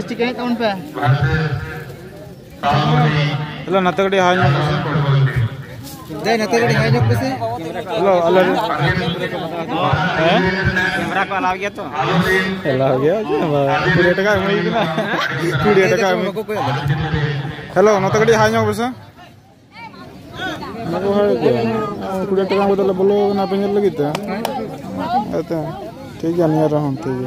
belas cikai tahun pe. Hello, nate kadi hanya. Deh, nate kadi hanya pasti. Hello, Allah. Kamera ko alag gitu. Alag ya, kuliah teka kami kena. Kuliah teka kami. Hello, nate kadi hanya pasti. Aku hari tu. Kuliah teka kami tu bolo na pengen lagi tu. Itu, tiga ni orang tiga.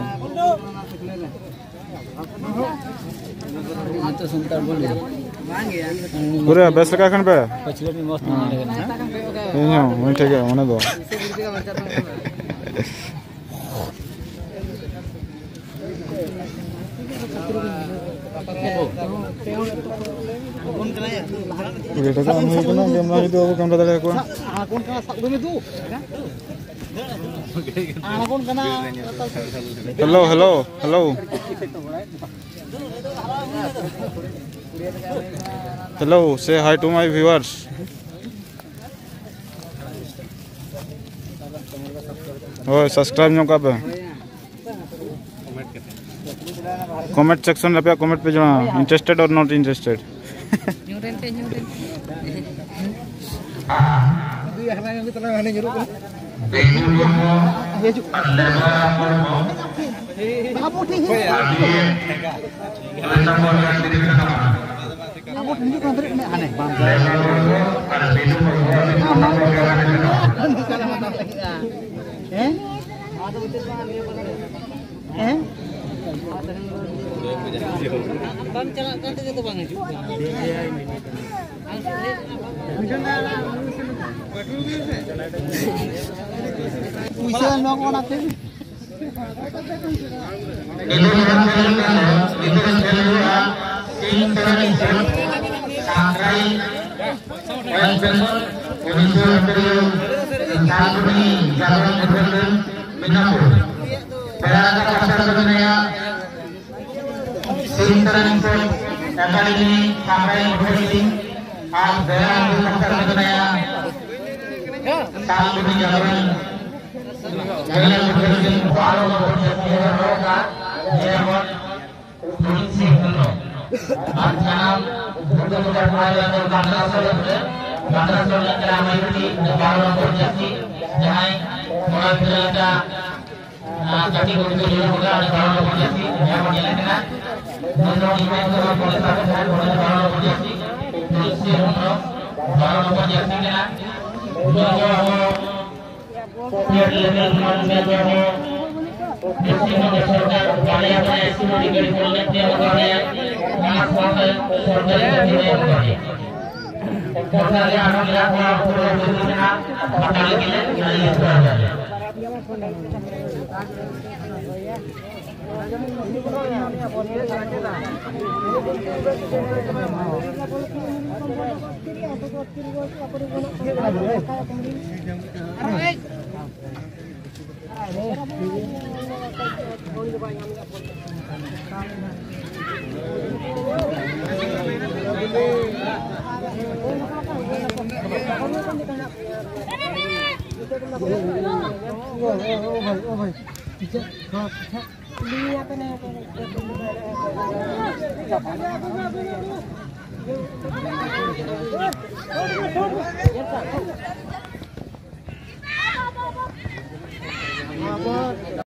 Itu sebentar boleh. Pura best leka kan pe? Pacile में मस्त नहीं लगना Ini, mana tiga, mana dua? Kuliah teka kami kena kamera itu aku kamera tadi aku. Akun kena sak dulu tu. Akun kena. Hello, hello, hello. Hello, say hi to my viewers. Oh, subscribe no कब? Comment section पे comment पे जाना. Interested or not interested?